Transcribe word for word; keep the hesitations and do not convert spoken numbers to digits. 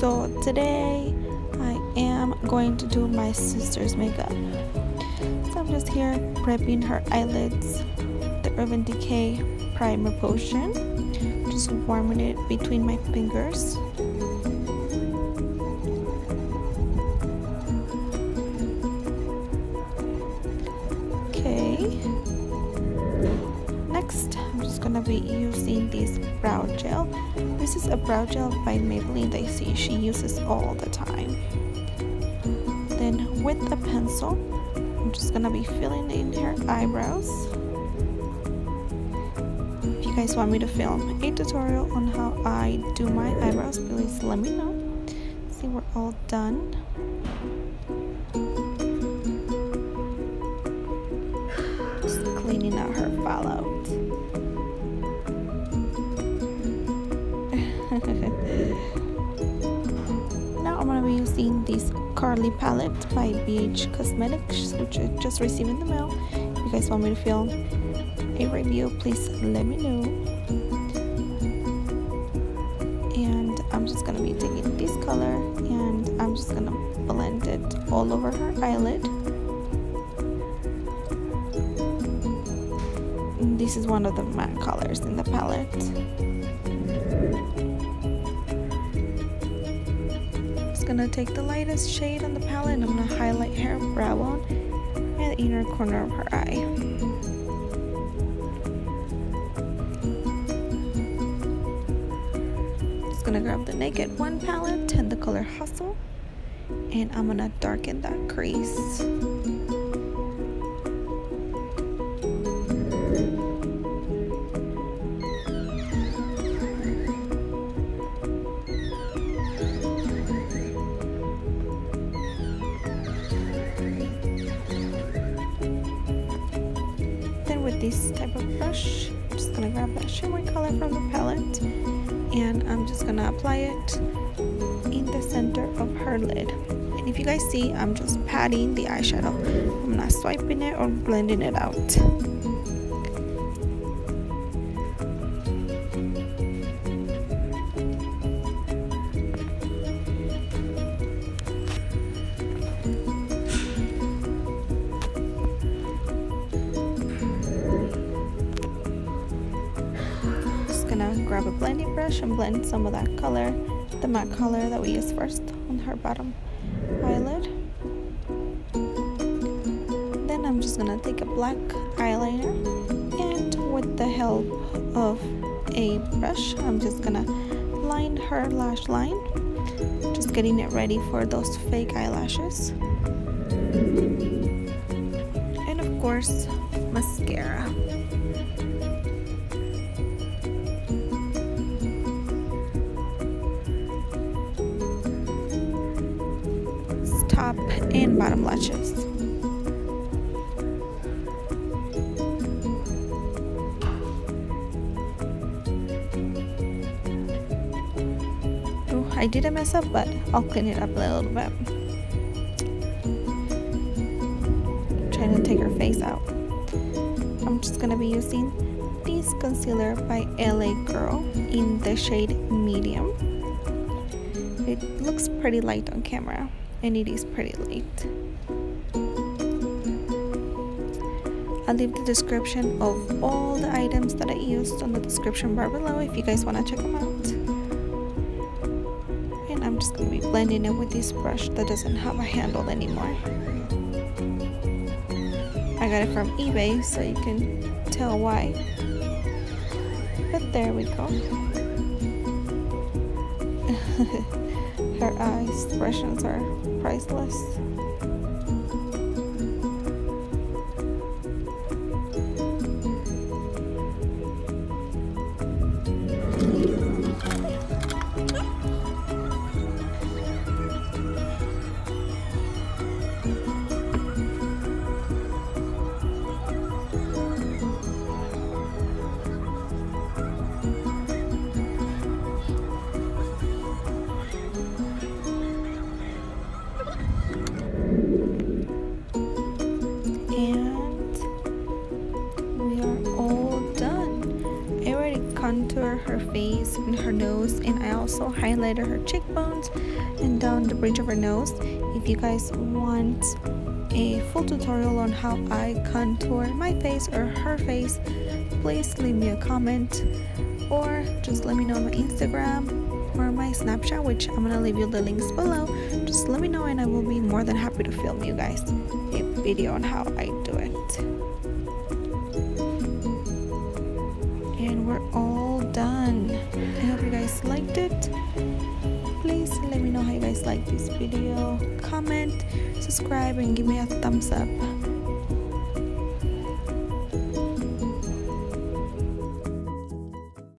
So today I am going to do my sister's makeup. So I'm just here prepping her eyelids, the Urban Decay Primer Potion. Just warming it between my fingers. Okay. Next, I'm just gonna be using this brow gel. This is a brow gel by Maybelline that I see she uses all the time. Then with a pencil, I'm just gonna be filling in her eyebrows. If you guys want me to film a tutorial on how I do my eyebrows, please let me know. See, we're all done. Just cleaning out her fallout. Now I'm gonna be using this Carly palette by B H Cosmetics, which I just received in the mail. If you guys want me to film a review, please let me know. And I'm just gonna be taking this color and I'm just gonna blend it all over her eyelid. And this is one of the matte colors in the palette. Gonna take the lightest shade on the palette and I'm gonna highlight her brow bone and the inner corner of her eye. Just gonna grab the Naked One palette and the color Hustle, and I'm gonna darken that crease. With this type of brush, I'm just gonna grab that shimmer color from the palette and I'm just gonna apply it in the center of her lid. And if you guys see, I'm just patting the eyeshadow. I'm not swiping it or blending it out. Gonna grab a blending brush and blend some of that color, the matte color that we used first on her bottom eyelid. Then I'm just gonna take a black eyeliner and with the help of a brush, I'm just gonna line her lash line, just getting it ready for those fake eyelashes. And of course, mascara. Top and bottom lashes. Oh, I did a mess up, but I'll clean it up a little bit. Trying to take her face out. I'm just gonna be using this concealer by L A Girl in the shade Medium. It looks pretty light on camera, and it is pretty light. I'll leave the description of all the items that I used on the description bar below if you guys want to check them out. And I'm just going to be blending it with this brush that doesn't have a handle anymore. I got it from eBay, so you can tell why. But there we go. Her eye expressions are priceless. contour her face and her nose, and I also highlighted her cheekbones and down the bridge of her nose. If you guys want a full tutorial on how I contour my face or her face, please leave me a comment or just let me know on my Instagram or my Snapchat, which I'm gonna leave you the links below. Just let me know and I will be more than happy to film you guys a video on how I do it. And we're all done. I hope you guys liked it. Please let me know how you guys like this video. Comment, subscribe, and give me a thumbs up.